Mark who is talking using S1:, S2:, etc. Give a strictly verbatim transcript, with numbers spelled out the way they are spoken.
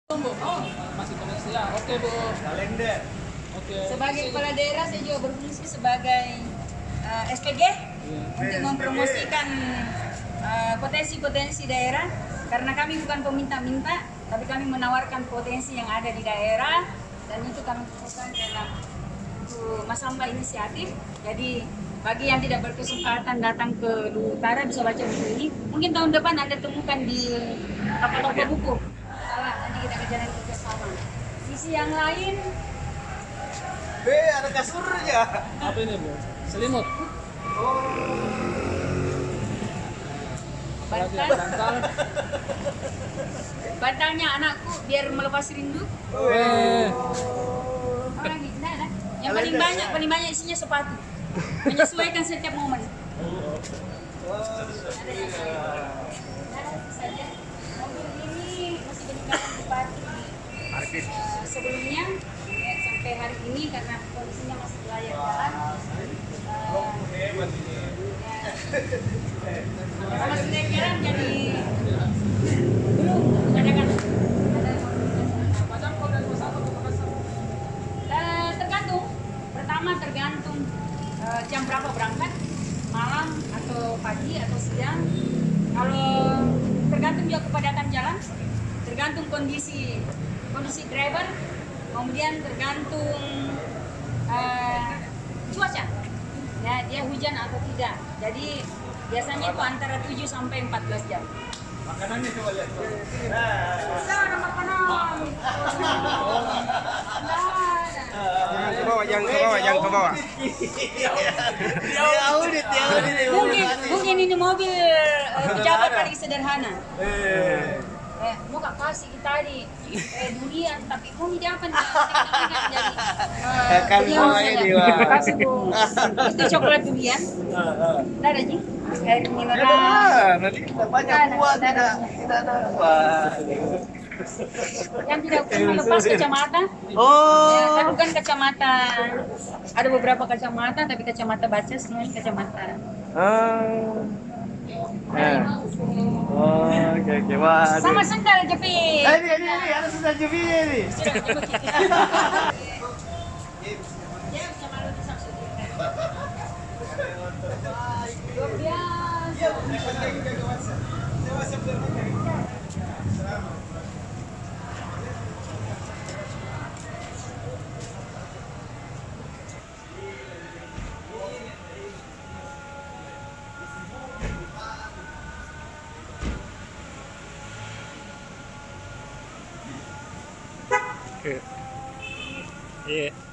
S1: Bu. Oh, masih koneksi ya. Oke, Bu.
S2: Kalender.
S1: Oke.
S3: Sebagai kepala daerah saya juga berfungsi sebagai uh, S P G untuk mempromosikan uh, potensi-potensi daerah karena kami bukan peminta-minta tapi kami menawarkan potensi yang ada di daerah dan itu kami fokuskan dalam uh, Mas Hamba inisiatif. Jadi bagi yang tidak berkesempatan datang ke Luhut Utara bisa baca buku ini. Mungkin tahun depan Anda temukan di toko-toko buku. Salah, nanti kita kerjakan kerjasama. Sisi yang lain,
S2: B, ada kasurnya.
S1: Apa ini, Bu? Selimut.
S3: bantal,
S1: Bantal.
S3: bantalnya anakku biar melepas rindu.
S1: Eh.
S3: Apa lagi? Nah, nah. Yang paling banyak, paling banyak isinya sepatu. Menyesuaikan setiap momen. Ada yang lain. Nah, itu saja. Mobil ini masih digunakan bupati sebelumnya ya, sampai hari ini karena kondisinya masih layak jalan. Uh, ya. Sama sudah jalan jadi belum kadang-kadang ada uh, tergantung. Pertama tergantung uh, jam berapa berangkat, malam atau pagi atau siang. Kalau tergantung juga kepadatan jalan, tergantung kondisi kondisi driver, kemudian tergantung uh, cuaca, ya dia hujan atau tidak. Jadi biasanya itu antara tujuh sampai empat belas jam.
S2: Makanannya coba lihat.
S3: Nah, ada makanan.
S4: Jangan ke bawah, jangan ke bawah, jangan ke bawah.
S2: Dia audit, dia audit.
S3: Mungkin mungkin ini mobil uh, pejabat paling sederhana.
S2: Eh.
S3: Eh, mau gak kasih kita di eh, durian, tapi mau di apa nih? Jadi, uh,
S4: Kan mau ini, Wak.
S3: kasih Bu. Itu coklat durian. Nggak ada Ji? Air mineral.
S4: Ah, nanti
S2: Banyak buah, tidak tidak ada buah.
S3: Yang tidak pernah lepas kacamata.
S2: Oh.
S3: Ya, tapi bukan kacamata. Ada beberapa kacamata, tapi kacamata baca semuanya kacamata.
S4: Ah.
S3: Nah,
S4: Oh, oke oke. Wah.
S3: sama sendal jepit.
S2: Eh, ini ini ini ada sudah jubinya ini.
S3: Sudah jepit. Dia bisa malu di saksi. Luar biasa.
S4: Iya.